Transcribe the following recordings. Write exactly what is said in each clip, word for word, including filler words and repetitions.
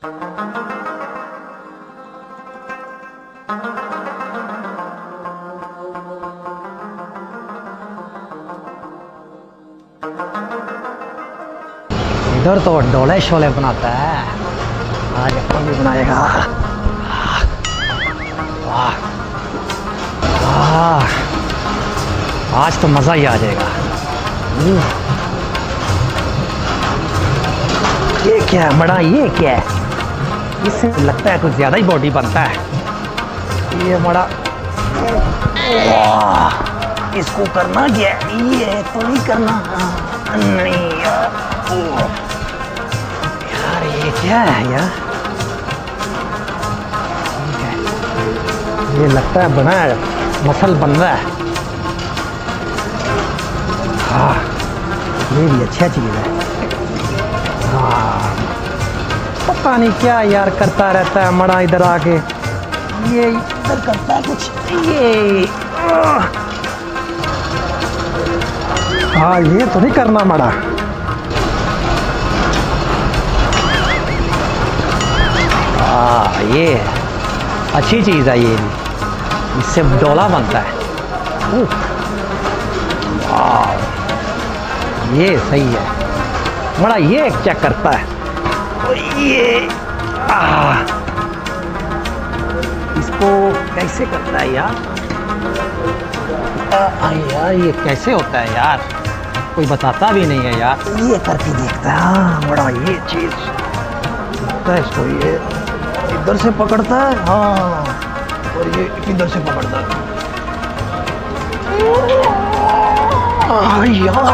इधर तो डोले शोले बनाता है, आज अपन भी बनाएगा। वाह वाह, आज तो मज़ा ही आ जाएगा। ये क्या है बड़ा, ये क्या है? इससे लगता है कुछ ज़्यादा ही बॉडी बनता है ये बड़ा। वाह, इसको करना क्या है? ये तो नहीं करना, नहीं यार। यार ये क्या है यार? ये लगता है बना है, मसल बन रहा है। हाँ, ये भी अच्छा चीज़ है। हाँ, पता नहीं क्या यार करता रहता है मड़ा इधर आके। ये इधर करता है कुछ, ये हाँ, ये तो नहीं करना मड़ा। हाँ, ये अच्छी चीज़ है, ये भी इससे डोला बनता है। वाह, ये सही है बड़ा। ये क्या करता है? ये आ, इसको कैसे करता है यार? आ, यार ये कैसे होता है यार? कोई बताता भी नहीं है यार। ये करके देखता है। हाँ बड़ा, ये चीज़ लगता है इसको। ये इधर से पकड़ता है, हाँ, और ये इधर से पकड़ता है। आ, यार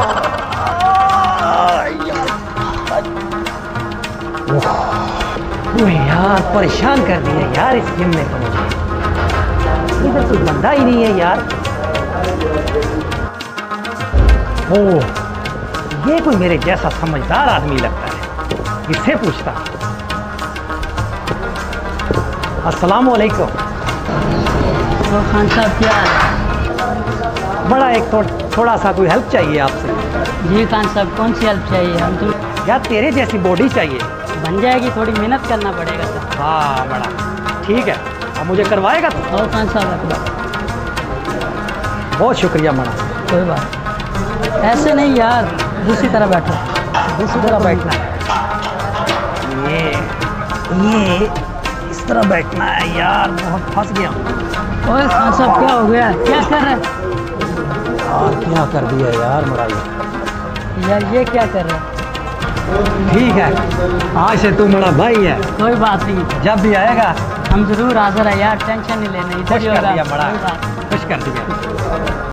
ओह यार, परेशान कर दिया यार इस जिम में तो मुझे। इधर तो बंदा ही नहीं है यार। ओह, ये कोई मेरे जैसा समझदार आदमी लगता है, इससे पूछता। अस्सलाम वालेकुम। तो खान साहब क्या है? बड़ा एक थो, थोड़ा सा कोई हेल्प चाहिए आपसे। जी खान साहब, कौन सी हेल्प चाहिए? हम तो यार तेरे जैसी बॉडी चाहिए। बन जाएगी, थोड़ी मेहनत करना पड़ेगा सर। हाँ बड़ा ठीक है, अब मुझे करवाएगा तो? और खान साहब रख। बहुत शुक्रिया बड़ा। कोई बात ऐसे नहीं यार, दूसरी तरह बैठो। दूसरी तरह बैठना है? ये ये इस तरह बैठना है यार, बहुत फंस गया हूँ। ओए खान साहब, क्या हो गया? क्या कर रहे हैं यार? क्या कर दिया यार बड़ा ये? यार ये क्या कर रहे हैं? ठीक है, आज से तू मेरा भाई है। कोई बात नहीं, जब भी आएगा हम जरूर हाजिर है यार, टेंशन नहीं लेना। इधर खुश ही कर होगा। दिया बड़ा, कोई बात। खुश कर दिया।